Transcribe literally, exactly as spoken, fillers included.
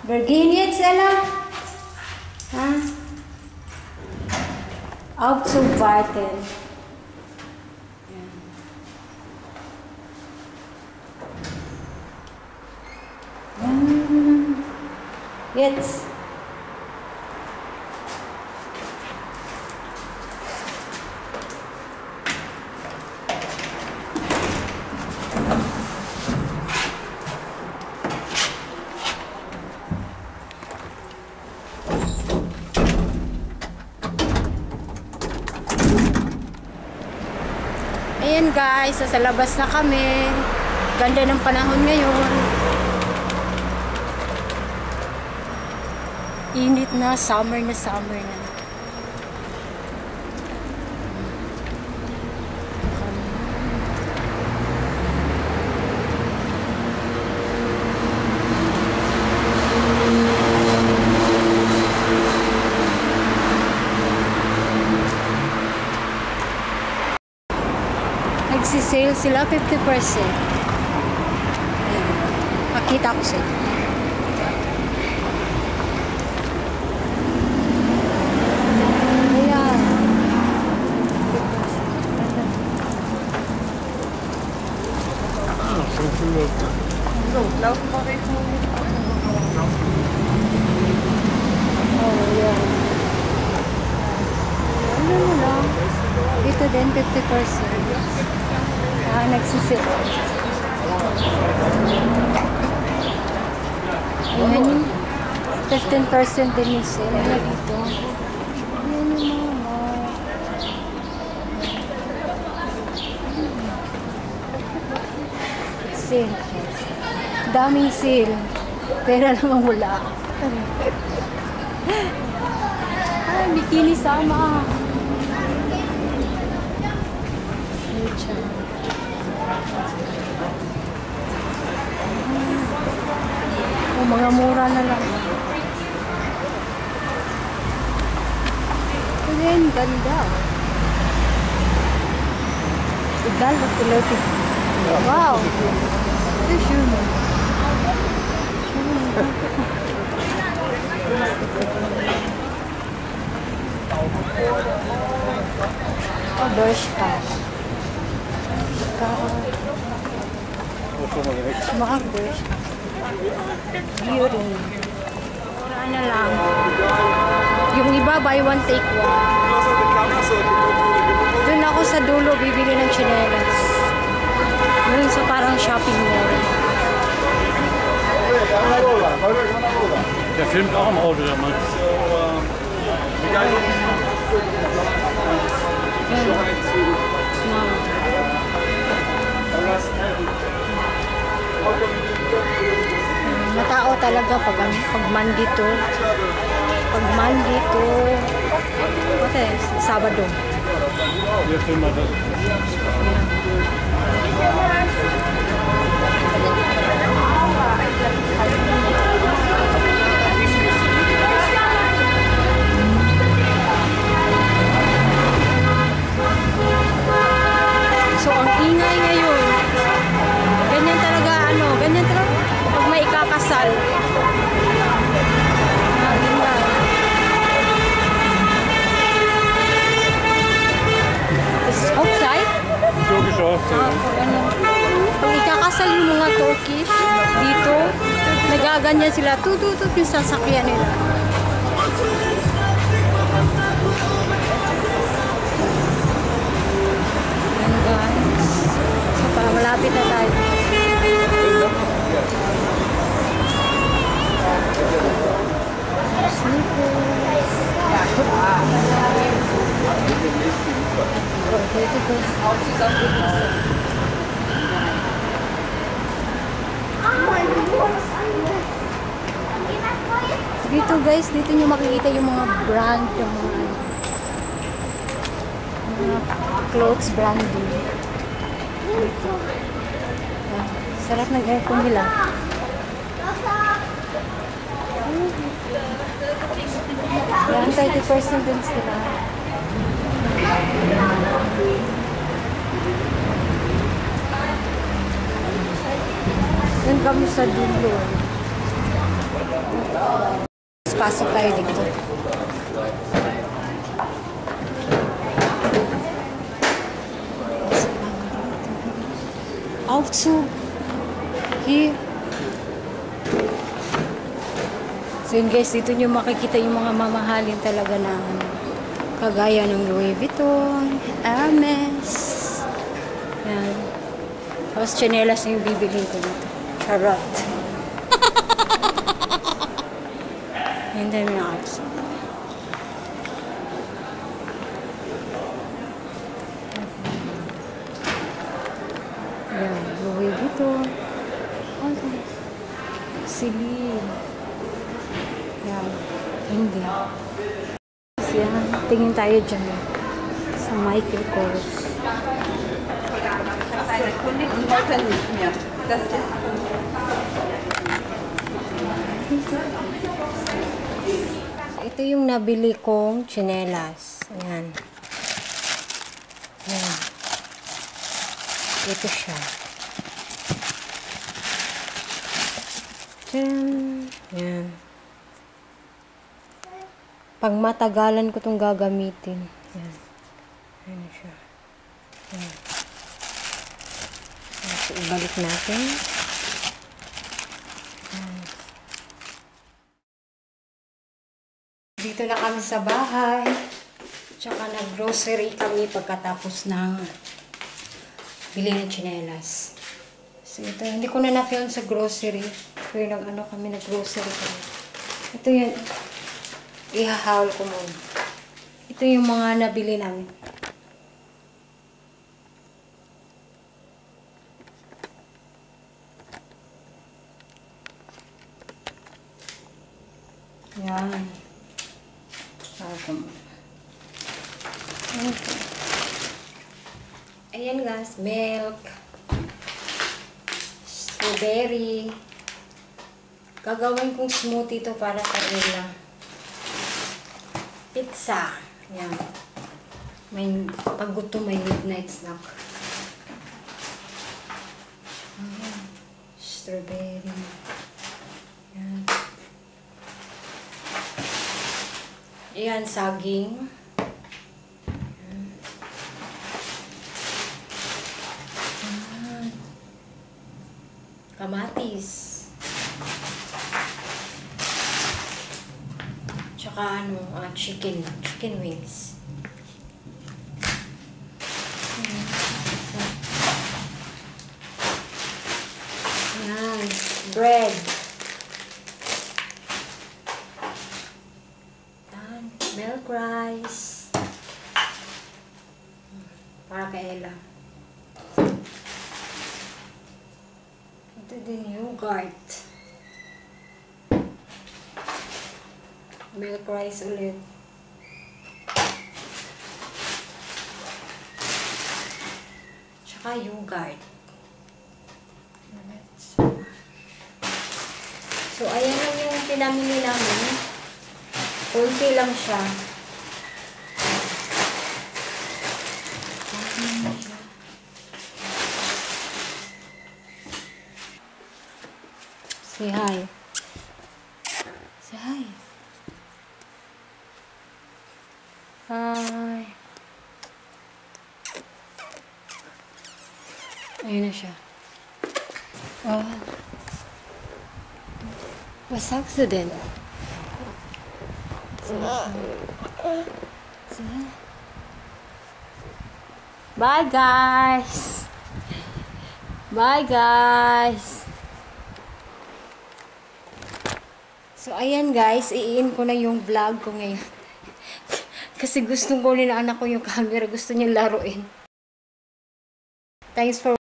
Virginia jetzt, Ella? Ha? Aufzuwarten. Jetzt. Ayan guys, sa labas na kami. Ganda ng panahon ngayon. Init na, summer na summer na. Nagsisale sila fifty percent. Makita ko sila. Ayan. Laufen wir Richtung. Oh, ayan. Ano mo lang? Dito din fifty percent. Ah, nagsisale. Ayan, fifteen percent din yung sale na dito. Ayan yung mga sale. Daming sale. Pera naman wala. Ay, bikini sama. Oh, mga mura na lang. Ayan, ganda. Igal, bakiloti. Wow! Ito shoe mo. Oh, Bershka. Mga Bershka. Beauty. Mura na lang. Yung iba, buy one, take one. Doon ako sa dulo, bibili ng tsinelas. Doon sa parang shopping mall. Der filmt auch im Auto damals. Matao talaga pag, pag Monday to. Pag Monday to. Okay, Sabado. Wir filmen das. So, ang ingay ngayon. Ganyan talaga, ano, ganyan talaga. Pag may ikakasal. Ang ingay. Is outside? Turkish Hochzeit. Ah, ano. Pag ikakasal yung mga Turkish dito, nagaganyan sila. Tututut yung sasakyan nila. Yan guys. So, pa, malapit na tayo. Sneakers. Dito guys, dito nyo makikita yung mga brand, yung mga, mga clothes branding. Dito. Ah, sarap ng aircon nila. Yan, thirty percent din sila. Yan kami sa dulo. Pasok tayo dito. Aufzug. Here. So yun guys, dito nyo makikita yung mga mamahalin talaga na ano, kagaya ng Louis Vuitton, Hermes. Yan. Tapos tsinelas na yung bibilhin ko dito. Charot. Yan dami ng Aufzug. Yan. Louis Vuitton. Oh, Celine. Yan. Hindi. Yan. Tingin tayo dyan. Sa Michael Kors. Ito yung nabili kong tsinelas. Ayan. Ayan. Ito siya. Tiyaan. Ayan. Pag matagalan ko itong gagamitin. Ayan. Ayan siya. Ayan. Ayan. So, ibalik natin. Ayan. Dito na kami sa bahay. Tsaka nag-grocery kami pagkatapos ng bili ng tsinelas. So, ito. Hindi ko na na-film sa grocery. Pero nag-ano kami, nag-grocery kami. Ito yun. Ihahawal ko muna. Ito yung mga nabili namin. Yan. Hawal ko muna. Okay. Ayan guys, milk. Strawberry. Gagawin kong smoothie ito para sa ila. Pizza. Yan. May paggutom, may midnight snack. Ayan. Strawberry. Yan. Ayan, saging. Ayan. Ayan. Kamatis. Tsaka ano, uh, chicken. Chicken wings. Ayan. Bread. Ayan. Milk rice. Para kay Ella. Ito din yogurt. Milk rice ulit. Tsaka yogurt. So, ayan lang yung pinamili namin. Kunti lang siya. Say hi. Say hi. Hi. Ayun na siya. Oh. Was sagst du denn? So. So. Bye guys. Bye guys. So ayan guys, i-in ko na yung vlog ko ngayon. Kasi gustong kunin na anak ko yung camera, gusto niya laruin. Thanks for